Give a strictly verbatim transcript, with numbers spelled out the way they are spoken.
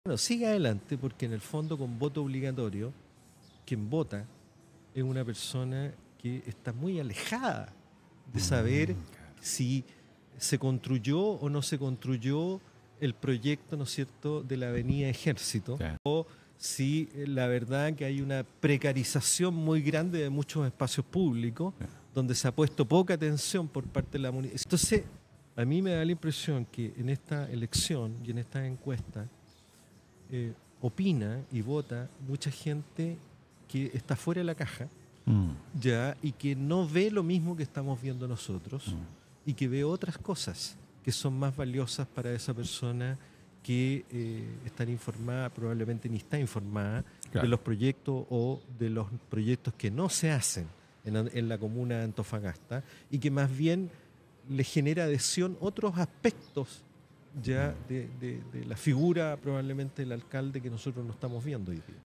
Bueno, sigue adelante porque en el fondo con voto obligatorio, quien vota es una persona que está muy alejada de saber Mm, claro. si se construyó o no se construyó el proyecto, ¿no es cierto?, de la Avenida Ejército, Claro. o si eh, la verdad que hay una precarización muy grande de muchos espacios públicos, Claro. donde se ha puesto poca atención por parte de la municipalidad. Entonces, a mí me da la impresión que en esta elección y en esta encuesta eh, opina y vota mucha gente que está fuera de la caja, Mm, ya, y que no ve lo mismo que estamos viendo nosotros mm, y que ve otras cosas que son más valiosas para esa persona que eh, estar informada, probablemente ni está informada de claro. los proyectos o de los proyectos que no se hacen en, en la comuna de Antofagasta y que más bien le genera adhesión otros aspectos ya de, de- de la figura probablemente del alcalde que nosotros no estamos viendo hoy día.